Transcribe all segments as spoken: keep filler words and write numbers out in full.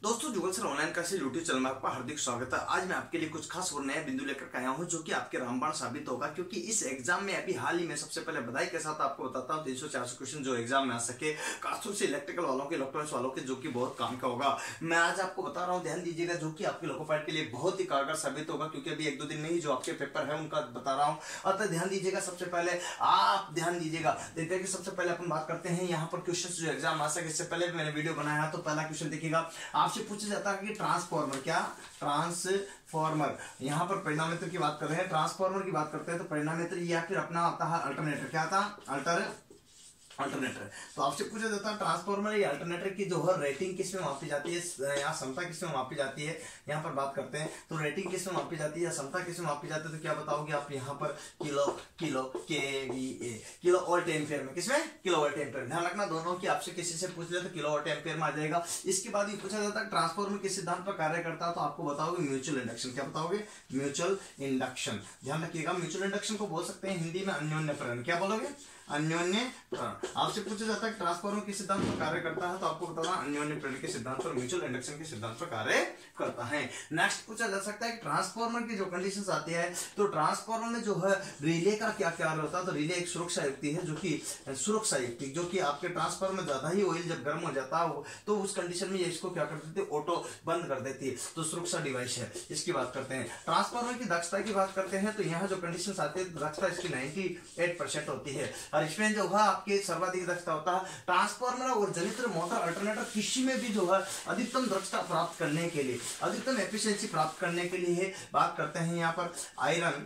दोस्तों Jugal sir online classes YouTube channel में आपका हार्दिक स्वागत है। आज मैं आपके लिए कुछ खास और नया बिंदु लेकर आया हूं जो कि आपके रामबाण साबित होगा, क्योंकि इस एग्जाम में अभी हाल ही में सबसे पहले बधाई के साथ आपको बताता हूं तीन सौ चार सौ क्वेश्चन जो एग्जाम में आ सके, खासतौर से इलेक्ट्रिकल वालों के, इलेक्ट्रॉनिक्स वालों के, जो कि बहुत काम का होगा। मैं आज आपको बता रहा हूँ, ध्यान दीजिएगा, जो कि आपके लोको पाइलट के लिए बहुत ही कारगर साबित होगा, क्योंकि अभी एक दो दिन में ही जो आपके पेपर है उनका बता रहा हूँ। अतः ध्यान दीजिएगा, सबसे पहले आप ध्यान दीजिएगा। देखते हैं कि सबसे पहले अपन बात करते हैं यहाँ पर क्वेश्चन जो एग्जाम आ सके। इससे पहले मैंने वीडियो बनाया, तो पहला क्वेश्चन देखिएगा, आपसे पूछा जाता है कि ट्रांसफॉर्मर, क्या ट्रांसफॉर्मर, यहाँ पर परिणामित्र की बात कर रहे हैं, ट्रांसफॉर्मर की बात करते हैं तो परिणामित्र या फिर अपना आता है अल्टरनेटर, क्या था अल्टर अल्टरनेटर। तो आपसे पूछा जाता है ट्रांसफॉर्मर या अल्टरनेटर की जो है रेटिंग किस में मापी जाती है, या क्षमता किस में मापी जाती है। यहाँ पर बात करते हैं तो रेटिंग किस में मापी जाती है या क्षमता किस में मापी जाती है, तो क्या बताओगे आप यहाँ पर kilo kilo K V A kilo volt ampere में, किसमें किलो वोल्ट एम्पियर। ध्यान रखना दोनों की, आपसे किसी से पूछ ले तो किलो वोल्ट एम्पियर में आ जाएगा। इसके बाद ये पूछा जाता है ट्रांसफॉर्मर किस सिद्धांत पर कार्य करता है, तो आपको बताओगे म्यूचुअल इंडक्शन। क्या बताओगे म्यूचुअल इंडक्शन। ध्यान रखिएगा, म्यूचुअल इंडक्शन को बोल सकते हैं हिंदी में अन्योन्य प्रेरण। क्या बोलोगे अन्योन्य प्रेरण। आपसे पूछा जाता है ट्रांसफॉर्मर किस सिद्धांत पर कार्य करता है, तो आपको बताना अन्योन्य प्रेरण के सिद्धांत पर, म्यूचुअल इंडक्शन के सिद्धांत पर कार्य करता है। नेक्स्ट पूछा जा सकता है ट्रांसफॉर्मर की जो कंडीशंस आती है, तो ट्रांसफॉर्मर में जो है रिले का क्या कार्य होता है, तो रिले एक सुरक्षा युक्ति है, जो कि सुरक्षा युक्ति जो कि आपके ट्रांसफॉर्मर में ज्यादा ही ऑयल जब गर्म हो जाता है तो उस कंडीशन में ये इसको क्या कर देती है, ऑटो बंद कर देती है, तो सुरक्षा डिवाइस है। इसकी बात करते हैं। ट्रांसफॉर्मर की दक्षता की बात करते हैं, तो यहाँ जो कंडीशंस आती है दक्षता इसकी अट्ठानवे परसेंट होती है, और इसमें जो है आपके सर्वाधिक दक्षता होता है ट्रांसफॉर्मर और जनित्र मोटर अल्टरनेटर किसी में भी जो है अधिकतम दक्षता प्राप्त करने के लिए, अधिकतम एफिशिएंसी प्राप्त करने के लिए बात करते हैं यहाँ पर आयरन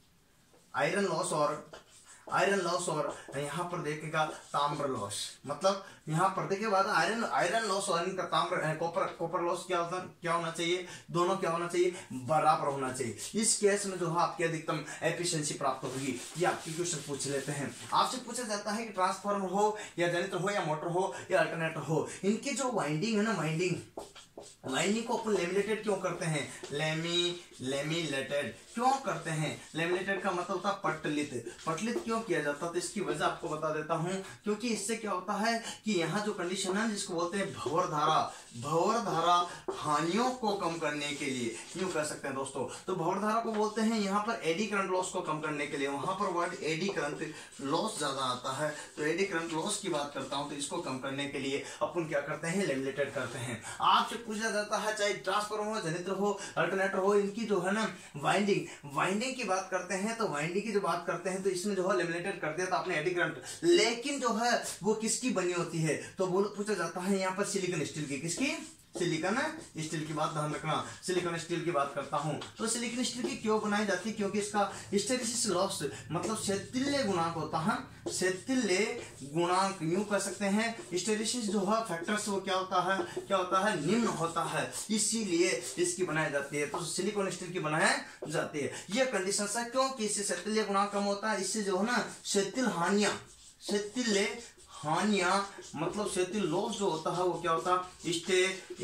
आयरन लॉस और आयरन लॉस और यहाँ पर देखेगा ताम्र लॉस। मतलब यहाँ पर देखिए बाद आयरन आयरन लॉस और इनका ताम्र कॉपर कॉपर लॉस क्या होता क्या होना चाहिए, दोनों क्या होना चाहिए, बराबर होना चाहिए। इस केस में जो है आपकी अधिकतम एफिशिएंसी प्राप्त होगी। ये आपके क्वेश्चन पूछ लेते हैं। आपसे पूछा जाता है कि ट्रांसफार्मर हो या जनित्र हो या मोटर हो या अल्टरनेटर हो, इनकी जो वाइंडिंग है ना, वाइंडिंग वाइंडिंग को अपन लेमिनेटेड क्यों करते हैं, लेमी लेमिनेटेड क्यों करते हैं। लेमिनेटेड का मतलब होता है पटलित। पटलित क्यों किया जाता है, तो इसकी वजह आपको बता देता हूं, क्योंकि इससे क्या होता है कि यहाँ जो कंडीशन है जिसको बोलते हैं भंवर धारा, भंवर धारा हानियों को कम करने के लिए, यूं कह सकते हैं दोस्तों। तो भंवर धारा को बोलते हैं यहाँ पर एडी करंट लॉस को कम करने के लिए, वहां पर वर्ड एडी करंट लॉस ज्यादा आता है, तो एडी करंट लॉस की बात करता हूं, तो इसको कम करने के लिए अपन क्या करते हैं, लेमिनेटेड करते हैं। आपसे पूछा जाता है चाहे ट्रांसफार्मर हो, जनित्र हो, अल्टरनेटर हो, इनकी जो है ना वाइंडिंग वाइंडिंग की बात करते हैं, तो वाइंडिंग की जो बात करते हैं तो इसमें जो है लेमिनेटेड कर दिया था आपने एडी करंट, लेकिन जो है वो किसकी बनी होती है, तो वो पूछा जाता है यहाँ पर सिलिकॉन स्टील की, किसकी, सिलिकॉन स्टील की बात ध्यान रखना। सिलिकॉन स्टील की बात करता हूं, तो सिलिकॉन स्टील की क्यों बनाई जाती है, क्योंकि इसका हिस्टेरिसिस लॉस मतलब शैथिल्य गुणांक होता है, शैथिल्य गुणांक यूं कह सकते हैं। हिस्टेरिसिस जो है फैक्टर्स वो क्या होता है, क्या होता है, निम्न होता है, इसीलिए इसकी बनाई जाती है, तो सिलिकॉन स्टील की बनाई जाती है। ये कंडीशन है क्योंकि इससे शैथिल्य गुणांक कम होता है, इससे जो है ना शैथिल हानियां शैथिल्य हानियां मतलब शैथिल लॉस जो होता है वो क्या होता है, स्टे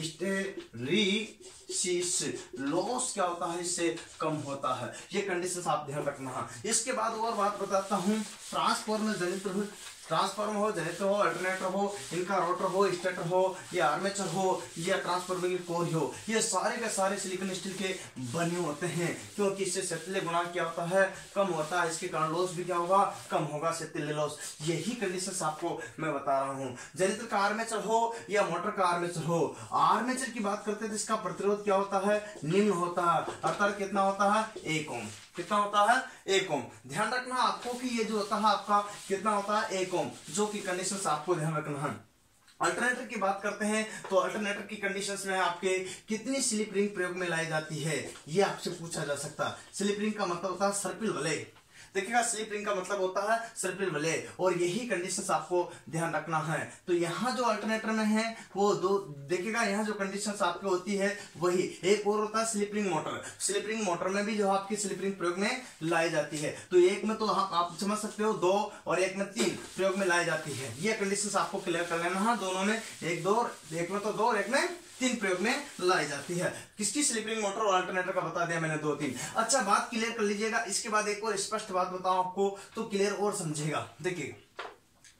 स्टेरिसिस लॉस क्या होता है, इससे कम होता है। ये कंडीशंस आप ध्यान रखना है। इसके बाद और बात बताता हूं, ट्रांसफार्मर जनित्र ट्रांसफार्मर हो, जनित्र हो, अल्टरनेटर हो, इनका रोटर हो, स्टेटर हो या आर्मेचर हो या ट्रांसफार्मर की कोर हो, ये सारे के सारे सिलिकॉन स्टील के बने होते हैं, क्योंकि इससे शैथिल्य गुणांक क्या होता है, कम होता है, इसके कारण लॉस भी क्या होगा, कम होगा, शैथिल्य लॉस। यही कंडीशंस आपको मैं बता रहा हूं। जनित्र का आर्मेचर हो या मोटर का आर्मेचर हो, आर्मेचर की बात करते हैं तो इसका प्रतिरोध क्या होता है, निम्न होता है, अर्थात कितना होता है, एक ओम। कितना होता है, एक ओम। ध्यान रखना आपको कि ये जो होता है आपका कितना होता है, एक ओम, जो की कंडीशंस आपको ध्यान रखना है। अल्टरनेटर की बात करते हैं, तो अल्टरनेटर की कंडीशंस में आपके कितनी स्लिप रिंग प्रयोग में लाई जाती है, ये आपसे पूछा जा सकता है। स्लिप रिंग का मतलब होता है सर्पिल वलय। देखिएगा स्लिप रिंग का मतलब होता है सर्पिल वलय, और यही कंडीशंस आपको ध्यान रखना है। तो यहाँ जो अल्टरनेटर में है वो दो देखिएगा, यहाँ जो कंडीशंस आपकी होती है वही, एक और होता है slip ring motor. Slip ring motor में भी जो आपकी स्लिप रिंग प्रयोग में लाई जाती है, तो एक में तो आप, आप समझ सकते हो दो और एक में तीन प्रयोग में लाई जाती है। ये कंडीशंस आपको क्लियर कर लेना है, दोनों में एक दो, एक में तो दो और एक में तीन प्रयोग में लाई जाती है। किसकी, स्लिप रिंग मोटर और अल्टरनेटर का बता दिया मैंने, दो तीन। अच्छा बात क्लियर कर लीजिएगा। इसके बाद एक और स्पष्ट बात बताऊं आपको तो क्लियर और समझेगा। देखिए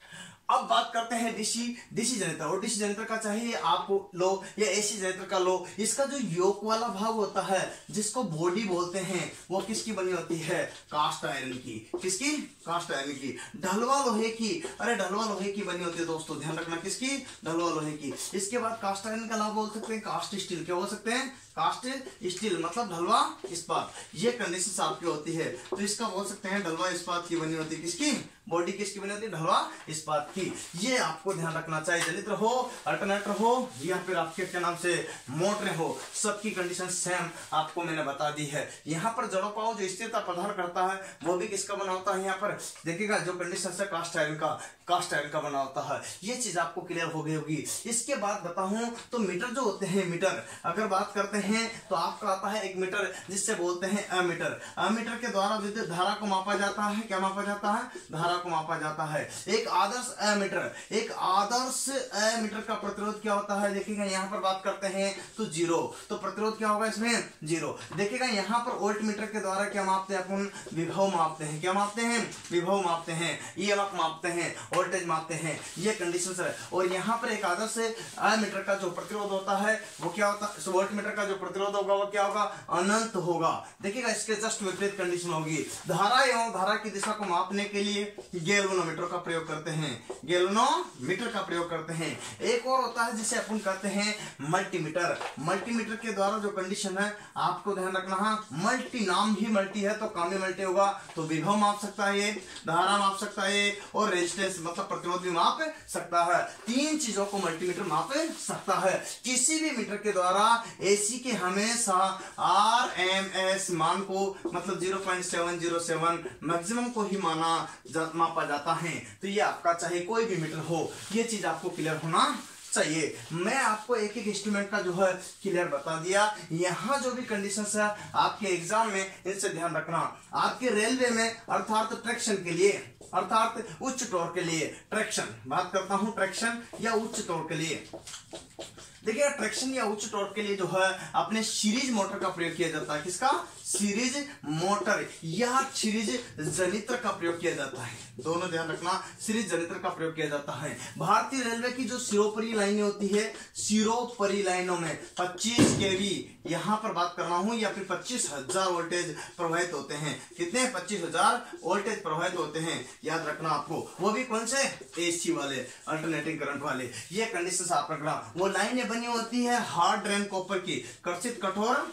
अब बात करते हैं डीसी डीसी जनरेटर। और डीसी जनरेटर का चाहिए आप लो या एसी जनरेटर का लो, इसका जो योक वाला भाग होता है जिसको बॉडी बोलते हैं वो किसकी बनी होती है? कास्ट आयरन की। किसकी? कास्ट आयरन की। ढलवा लोहे की, अरे ढलवा लोहे की बनी होती है दोस्तों, ध्यान रखना, किसकी? ढलवा लोहे की। इसके बाद कास्ट आयरन का अलावा बोल सकते हैं कास्ट स्टील। क्या बोल सकते हैं? कास्ट स्टील मतलब ढलवा इस्पात। ये कंडीशन आपकी होती है, तो इसका बोल सकते हैं ढलवा इस्पात की बनी होती है। किसकी? बॉडी किसकी बनी होती है? ढलवा इस्पात की। ये आपको ध्यान रखना चाहिए। जनित्र हो, अल्टरनेटर हो या फिर आपके क्या नाम से मोटर हो, सबकी कंडीशन सेम आपको मैंने बता दी है। यहाँ पर जड़ों पाओ जो स्थिरता प्रदान करता है वो भी किसका बना होता है? यहाँ पर देखिएगा जो कंडीशन से कास्ट आयरन का कास्ट आयरन का बना होता है। ये चीज आपको क्लियर हो गई होगी। इसके बाद बताऊं तो मीटर जो होते हैं, मीटर अगर बात करते हैं तो आपका आता है एक मीटर जिससे बोलते हैं अमीटर। अमीटर के द्वारा विद्युत धारा को मापा जाता है। क्या मापा जाता है? धारा को मापा जाता है। एक आदर्श एमीटर, एक आदर्श एमीटर का प्रतिरोध क्या होता है? देखिएगा यहाँ पर बात करते हैं तो जीरो, तो प्रतिरोध क्या होगा इसमें? जीरो। देखिएगा यहाँ पर वोल्ट मीटर के द्वारा क्या मापते हैं? अपन विभव मापते हैं। क्या मापते हैं? विभव मापते हैं, ईएमएफ मापते हैं, वोल्टेज मापते हैं। ये कंडीशन है। और यहाँ पर एक आदर्श एमीटर का जो प्रतिरोध होता है वो क्या होता है? वोल्ट मीटर का जो प्रतिरोध होगा वो क्या होगा? अनंत होगा। देखिएगा इसके जस्ट विपरीत कंडीशन होगी। धारा एवं धारा की दिशा को मापने के लिए गैल्वेनोमीटर का प्रयोग करते हैं। गैल्वेनोमीटर का प्रयोग करते हैं। एक और होता है जिसे अपन कहते हैं मल्टीमीटर। मल्टीमीटर के द्वारा जो कंडीशन है आपको ध्यान रखना है, मल्टी नाम ही मल्टी है तो काम ही मल्टी होगा। तो विभव माप सकता है ये, धारा माप सकता है ये, और रेजिस्टेंस मतलब प्रतिरोध भी माप सकता है। तीन चीजों को मल्टीमीटर माप सकता है। किसी भी मीटर के द्वारा एसी के हमेशा आर एम एस मान को मतलब zero point seven zero seven maximum को ही माना जा, मापा जाता है। तो ये आपका चाहे कोई भी मीटर हो, ये चीज आपको क्लियर होना चाहिए। मैं आपको एक एक इंस्ट्रूमेंट का जो है क्लियर बता दिया। यहाँ जो भी कंडीशंस है आपके एग्जाम में इनसे ध्यान रखना। आपके रेलवे में अर्थात ट्रैक्शन के लिए, अर्थात उच्च टॉर्क के लिए, ट्रैक्शन बात करता हूं, ट्रैक्शन या उच्च टॉर्क के लिए, देखिए ट्रैक्शन या उच्च टॉर्क के लिए जो है अपने सीरीज मोटर का प्रयोग किया जाता है। किसका? सीरीज मोटर या सीरीज जनित्र का प्रयोग किया जाता है। दोनों ध्यान रखना, सीरीज जनित्र का प्रयोग किया जाता है। भारतीय रेलवे की जो सिरोपरी लाइनें होती है, सिरोपरी लाइनों में पच्चीस केवी यहां पर बात कर रहा हूं या फिर पच्चीस हजार वोल्टेज प्रवाहित होते हैं। कितने? पच्चीस हजार वोल्टेज प्रवाहित होते हैं। याद रखना आपको, वो भी कौन से? एसी वाले, अल्टरनेटिंग करंट वाले। ये कंडीशन आप रखना। वो लाइनें बनी होती है हार्ड रेन कॉपर की, कर्षित कठोर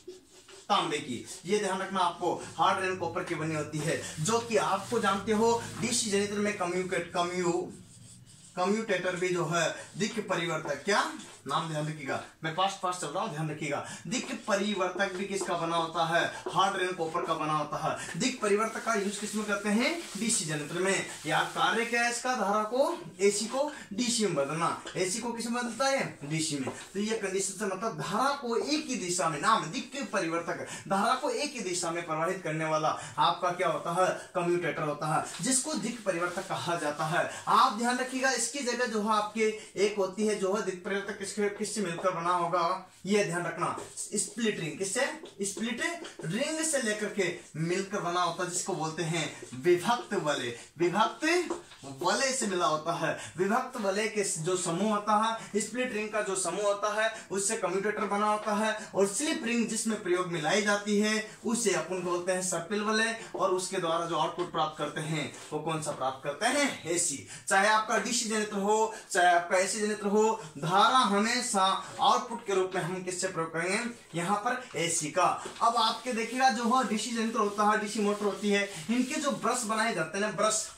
तांबे की। ये ध्यान रखना आपको, हार्ड रेन कॉपर की बनी होती है, जो कि आपको जानते हो डीसी जनरेटर में कम्यूटेट कम्यू कम्यूटेटर भी जो है दिक् परिवर्तक, क्या नाम ध्यान रखिएगा, मैं फास्ट फास्ट चल रहा हूं, ध्यान रखिएगा। दिक् परिवर्तक भी किसका बना होता है? हार्ड रेन कॉपर का बना होता है। दिक् परिवर्तक का यूज किसमें करते हैं? डीसी जनरेटर में। या कार्य क्या है इसका? धारा को एसी को डीसी में बदलना। एसी को किसमें बदलता है? डीसी में। तो ये कंडीशन से मतलब धारा को एक ही दिशा में, नाम दिक् परिवर्तक, धारा को एक ही दिशा में प्रवाहित करने वाला आपका क्या होता है? कम्यूटेटर होता है, जिसको दिक् परिवर्तक कहा जाता है। आप ध्यान रखिएगा, इसकी जगह जो है आपके एक होती है जो है दिक् परिवर्तक किससे मिलकर बना होगा, ये ध्यान रखना। स्प्लिट रिंग, किससे? स्प्लिट रिंग से लेकर के मिलकर बना होता है, जिसको बोलते हैं विभक्त वलय। विभक्त वलय से मिला होता है। विभक्त वलय के जो समूह होता है, स्प्लिट रिंग का जो समूह होता है, उससे कम्यूटेटर बना होता है। और स्लिप रिंग जिसमें प्रयोग मिलाई जाती है उसे अपन बोलते हैं सर्पिल वलय। और उसके द्वारा जो आउटपुट प्राप्त करते हैं वो कौन सा प्राप्त करते हैं? एसी। चाहे आपका डीसी जनरेटर हो, चाहे आपका एसी जनरेटर हो, धारा हमेशा आउटपुट के रूप में हम किससे प्रयोग करेंगे? यहाँ पर एसी का। अब आपके देखिएगा जो है डीसी जनरेटर होता है, डीसी मोटर होती है, इनके जो ब्रश बनाए जाते हैं ना, ब्रश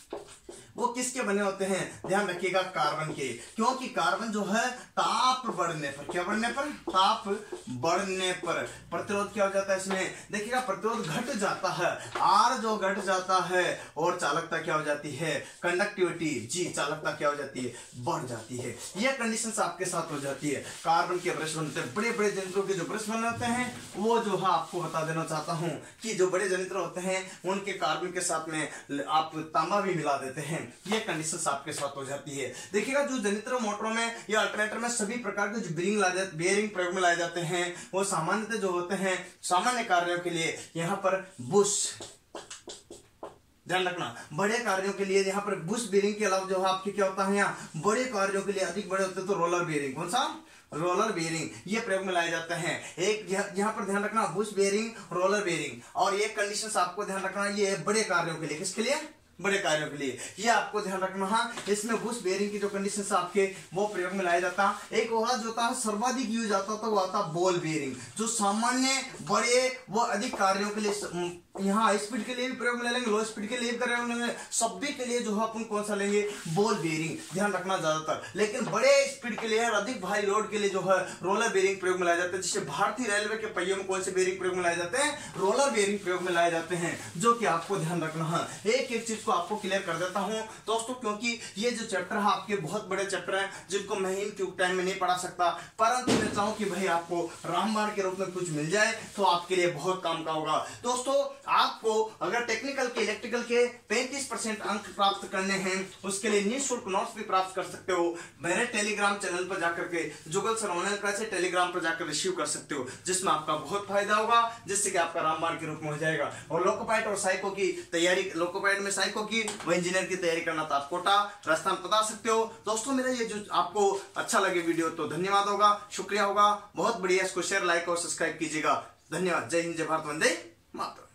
वो किसके बने होते हैं? ध्यान रखिएगा, कार्बन के। क्योंकि कार्बन जो है ताप बढ़ने पर, क्या बढ़ने पर? ताप बढ़ने पर प्रतिरोध क्या हो जाता है इसमें? देखिएगा प्रतिरोध घट जाता है, आर जो घट जाता है, और चालकता क्या हो जाती है? कंडक्टिविटी जी, चालकता क्या हो जाती है? बढ़ जाती है। यह कंडीशन आपके साथ हो जाती है। कार्बन के ब्रश बनते हैं, बड़े बड़े जनरेटरों के जो ब्रश बने होते हैं वो जो है आपको बता देना चाहता हूं कि जो बड़े जनरेटर होते हैं उनके कार्बन के साथ में आप तांबा भी मिला देते हैं। ये कंडीशन आपके साथ हो जाती है। देखिएगा जो जनरेटर मोटरों में या अल्टरनेटर में सभी प्रकार के जो बेरिंग लाए जाते बेरिंग प्रयोग में लाए जाते हैं वो सामान्यतः जो होते हैं सामान्य कार्यों के लिए। यहाँ पर बुश ध्यान रखना, बड़े कार्यों के लिए यहाँ पर बुश बेरिंग के अलावा जो है आपके क्या होता है, यहाँ बड़े कार्यों के लिए अधिक बड़े होते हैं तो रोलर बेरिंग, कौन सा, रोलर बेरिंग, ये प्रयोग में लाए जाते हैं। एक यहाँ पर ध्यान रखना बुश बेरिंग, रोलर बेरिंग, और ये कंडीशंस आपको ध्यान रखना, ये बड़े कार्यों के लिए, किसके लिए, बड़े कार्यों के लिए, ये आपको ध्यान रखना। हाँ, इसमें बुश बेरिंग की जो कंडीशंस आपके वो प्रयोग में लाया जाता है। एक और जो होता है सर्वाधिक यूज आता तो वो आता बॉल बेरिंग, जो सामान्य बड़े व अधिक कार्यों के लिए, यहाँ स्पीड के लिए भी प्रयोग में लेंगे, लो स्पीड के लिए भी प्रयोग में लेंगे, सभी के लिए जो है अपन कौन सा लेंगे, बॉल बेरिंग, ध्यान रखना ज्यादातर। लेकिन बड़े स्पीड के लिए और अधिक भारी लोड के लिए जो है रोलर बेरिंग प्रयोग में लाए जाते हैं। जिससे भारतीय रेलवे के पहियों में कौन से बेरिंग प्रयोग में लाए जाते हैं, रोलर बेरिंग प्रयोग में लाए जाते हैं, जो कि आपको ध्यान रखना है। एक एक चीज को आपको क्लियर कर देता हूं दोस्तों, क्योंकि ये जो चैप्टर है आपके बहुत बड़े चैप्टर हैं, जिनको मैं इन क्यू टाइम में नहीं पढ़ा सकता, परंतु मैं चाहूं कि भाई आपको रामबाण के रूप में कुछ मिल जाए तो आपके लिए बहुत काम का होगा। दोस्तों आपको अगर टेक्निकल के इलेक्ट्रिकल के पैंतीस परसेंट अंक प्राप्त करने हैं, उसके लिए निःशुल्क नोट्स भी प्राप्त कर सकते हो मेरे टेलीग्राम चैनल पर जाकर के, जुगल सर ऑनलाइन क्लास से टेलीग्राम पर जाकर रिसीव कर सकते हो, जिसमें आपका बहुत फायदा होगा, जिससे कि आपका रामबाण के रूप में हो जाएगा। और लोकोपाइट और साइको की तैयारी, लोकोपाइट में साइको की व इंजीनियर की तैयारी करना तो आप कोटा राजस्थान बता सकते हो। दोस्तों मेरा ये जो आपको अच्छा लगे वीडियो तो धन्यवाद होगा, शुक्रिया होगा, बहुत बढ़िया। इसको शेयर, लाइक और सब्सक्राइब कीजिएगा। धन्यवाद। जय हिंद, जय भारत, वंदे मातरम।